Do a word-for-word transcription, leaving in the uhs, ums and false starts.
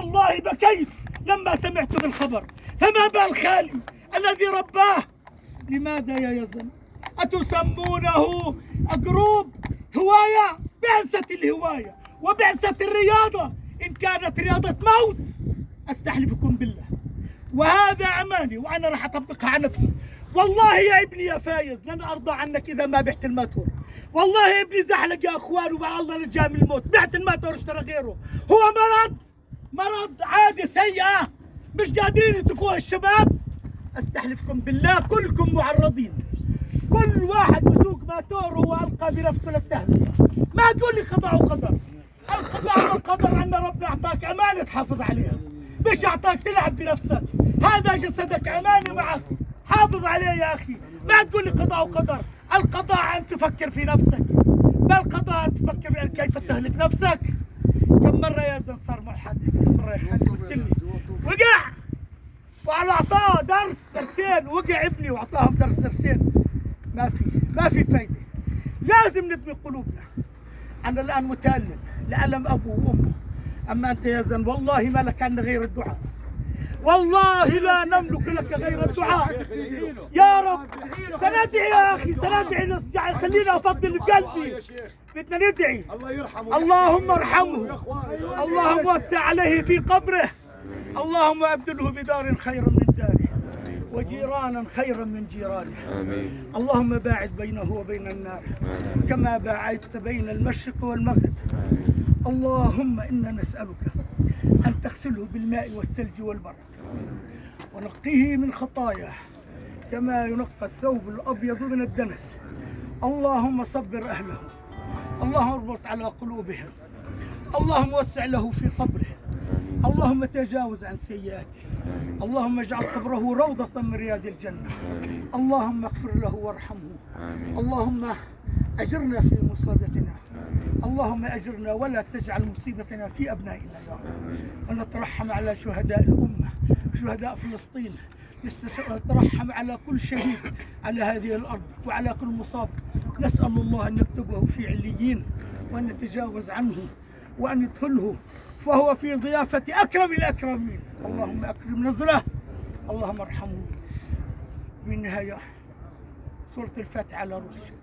والله بكيت لما سمعت بالخبر، فما بال خالي الذي رباه. لماذا يا يزن أتسمونه جروب هواية؟ بعثة الهواية وبعثة الرياضة إن كانت رياضة موت أستحلفكم بالله، وهذا أماني وأنا راح أطبقها على نفسي. والله يا ابني يا فايز لن أرضى عنك إذا ما بعت الماتور. والله يا ابني زحلق يا أخوان ومع الله نجاه من الموت. بعت الماتور اشترى غيره. هو مرض مرض عادة سيئة مش قادرين يتركوها الشباب. أستحلفكم بالله كلكم معرضين. كل واحد بسوق ماتور هو ألقى بنفسه للتهلكة. ما تقول لي قضاء وقدر. القضاء والقدر أن ربنا أعطاك أمانة تحافظ عليها، مش أعطاك تلعب بنفسك. هذا جسدك أمانة معك، حافظ عليه يا أخي. ما تقول لي قضاء وقدر. القضاء أن تفكر في نفسك، ما القضاء أن تفكر كيف تهلك نفسك. كم مرة يا زلمة صار معي حادث، كم مرة يا حادث قلت لي وقع، وعلى أعطاه درس درسين، وقع ابني وأعطاهم درس درسين. ما في ما في فايدة. لازم نبني قلوبنا. أنا الآن متألم لألم أبوه وأمه، أما أنت يا زن والله ما لك عنا غير الدعاء. والله لا نملك لك غير الدعاء يا رب. سندعي يا أخي سندعي، خلينا أفضل بقلبي. بدنا ندعي الله يرحمه، اللهم ارحمه، اللهم وسع عليه في قبره، اللهم أبدله بدار خيرا من داره وجيرانا خيرا من جيرانه. آمين. اللهم باعد بينه وبين النار كما باعدت بين المشرق والمغرب. اللهم إنا نسألك أن تغسله بالماء والثلج والبرد ونقيه من خطاياه كما ينقى الثوب الأبيض من الدنس. اللهم صبر أهله، اللهم اربط على قلوبهم، اللهم وسع له في قبره، اللهم تجاوز عن سيئاته، اللهم اجعل قبره روضة من رياض الجنة، اللهم اغفر له وارحمه، اللهم أجرنا في مصيبتنا، اللهم أجرنا ولا تجعل مصيبتنا في أبنائنا يا رب. ونترحم على شهداء الأمة، شهداء فلسطين، نترحم على كل شهيد على هذه الأرض وعلى كل مصاب. نسأل الله أن يكتبه في عليين وأن يتجاوز عنه وأن يدخله فهو في ضيافة أكرم الأكرمين. اللهم أكرم نزله، اللهم ارحمه. بالنهاية سورة الفاتحة على روح